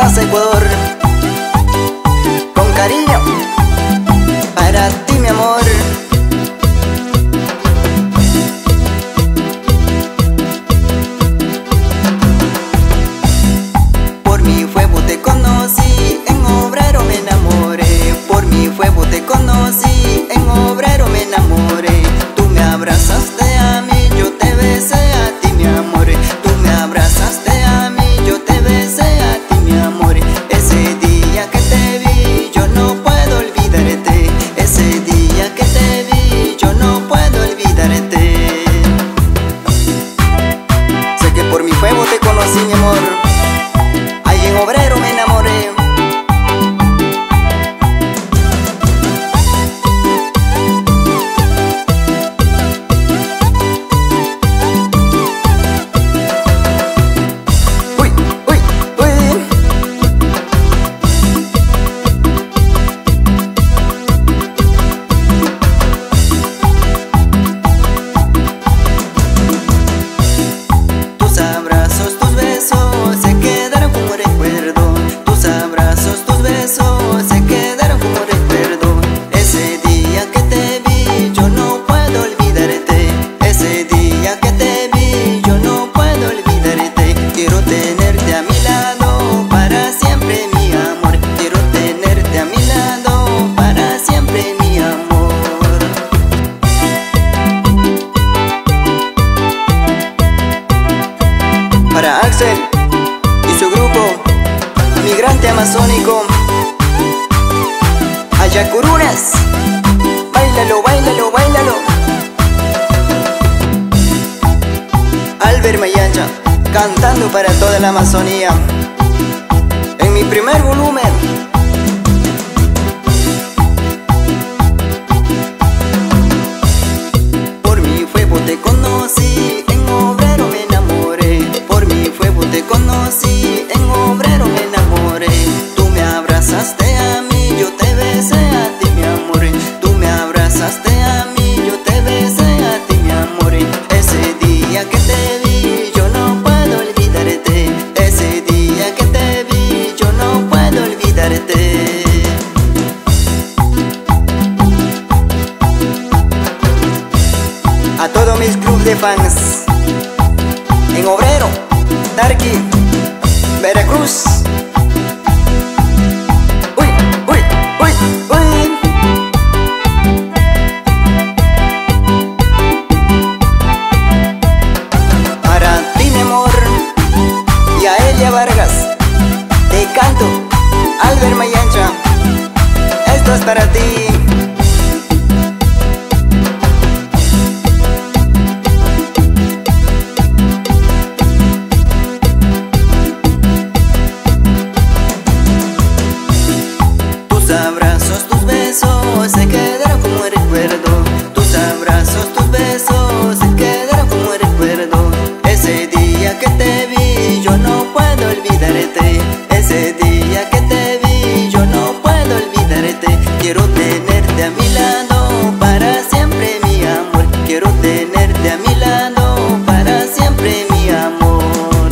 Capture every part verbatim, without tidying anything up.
Plaza Ecuador. Con cariño para ti, mi amor. Por mi fuego te conocí, en Obrero me enamoré. Por mi fuego te conocí, en Obrero me enamoré. Tú me abrazaste a mí, yo te besé a ti, mi amor. Tú me abrazaste a mí, yo te besé a ti, mi amor. Ese día que te vi, yo no puedo olvidarte. Ese día que te vi, yo no puedo olvidarte. Sé que por mi fuego te conocí, mi amor. Ahí en Obrero me enamoré. Uy, uy, uy. Tus abrazos, tus besos se quedaron como recuerdo. Tus abrazos, tus besos se quedaron como recuerdo. Ese día que te vi, yo no puedo olvidarte. Ese día que te vi, yo no puedo olvidarte. Quiero tenerte a mi lado para siempre, mi amor. Quiero tenerte a mi lado para siempre, mi amor. Para Axel y su grupo Migrante Amazónico, Ayacurunas, báilalo, báilalo, báilalo. Albert Mayancha, cantando para toda la Amazonía, en mi primer volumen. Por mi fuego te conocí, en Obrero me enamoré. Por mi fuego te conocí, en Obrero me enamoré. Tú me abrazaste a mí, yo te besé a ti, mi amor. Tú me abrazaste a mí, yo te besé a ti, mi amor. Ese día que te vi, yo no puedo olvidarte. Ese día que te vi, yo no puedo olvidarte. A todos mis clubes de fans en Obrero, Tarqui, Veracruz. Uy, uy, uy, uy. Para ti, mi amor, y a Elia Vargas te canto, Albert Mayancha. Esto es para ti. Tus abrazos, tus besos se quedaron como recuerdo. Tus abrazos, tus besos se quedaron como recuerdo. Ese día que te vi, yo no puedo olvidarte. Ese día que te vi, yo no puedo olvidarte. Quiero tenerte a mi lado para siempre, mi amor. Quiero tenerte a mi lado para siempre, mi amor.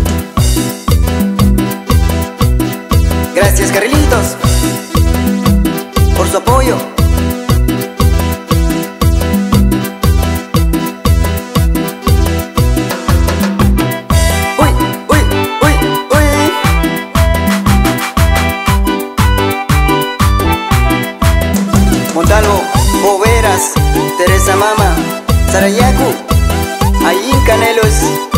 Gracias, Carlitos, por su apoyo. Uy, uy, uy, uy. Montalvo, Boveras, Teresa Mama, Sarayaku, Ayin Canelos.